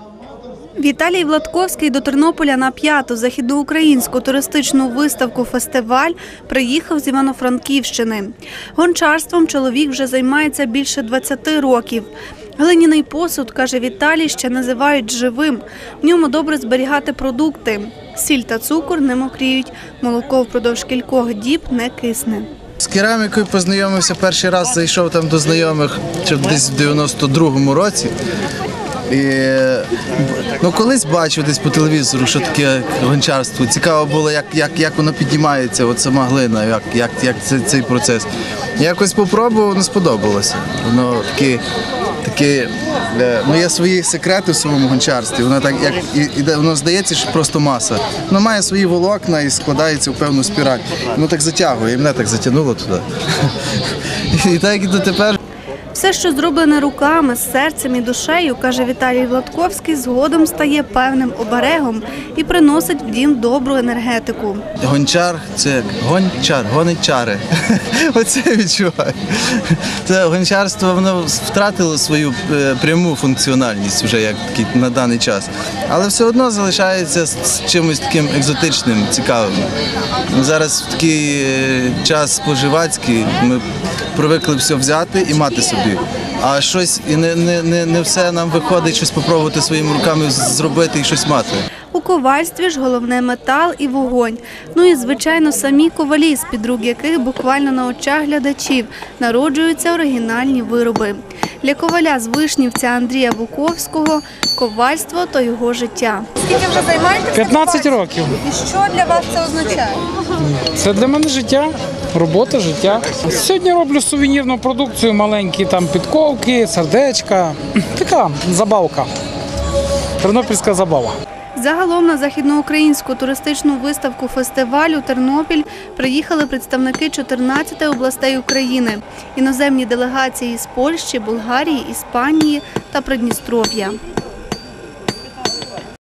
Віталій Владковський до Тернополя на 5-ту західноукраїнську туристичну виставку-фестиваль приїхав з Івано-Франківщини. Гончарством чоловік вже займається більше 20 років. Глиняний посуд, каже Віталій, ще називають живим. В ньому добре зберігати продукти. Сіль та цукор не мокріють, молоко впродовж кількох діб не кисне. З керамікою познайомився перший раз, зайшов там до знайомих десь в 92-му році. Колись бачив десь по телевізору, що таке гончарство. Цікаво було, як воно піднімається, от сама глина, як цей процес. Якось спробував, не сподобалося. Воно є свої секрети в своєму гончарстві. Воно так, воно здається, що просто маса. Воно має свої волокна і складається в певну спіраль. Воно так затягує, і мене так затягнуло туди. І так і дотепер. Все, що зроблене руками, з серцем і душею, каже Віталій Владковський, згодом стає певним оберегом і приносить в дім добру енергетику. Гончар – це гончар, гонить чари. Оце відчуваю. Це гончарство, воно втратило свою пряму функціональність вже як на даний час. Але все одно залишається з чимось таким екзотичним, цікавим. Зараз в такий час споживацький ми привикли все взяти і мати собі. А щось і не все нам виходить щось спробувати своїми руками зробити і щось мати. У ковальстві ж головне метал і вогонь. Ну і, звичайно, самі ковалі, з-під рук яких буквально на очах глядачів народжуються оригінальні вироби. Для коваля з Вишнівця Андрія Буковського ковальство – то його життя. Скільки вже займаєтеся? 15 років. І що для вас це означає? Це для мене життя, робота, життя. Сьогодні роблю сувенірну продукцію, маленькі там підковки, сердечка. Така забавка. Тернопільська забава. Загалом на західноукраїнську туристичну виставку фестивалю «Тернопіль» приїхали представники 14 областей України, іноземні делегації з Польщі, Болгарії, Іспанії та Придністров'я.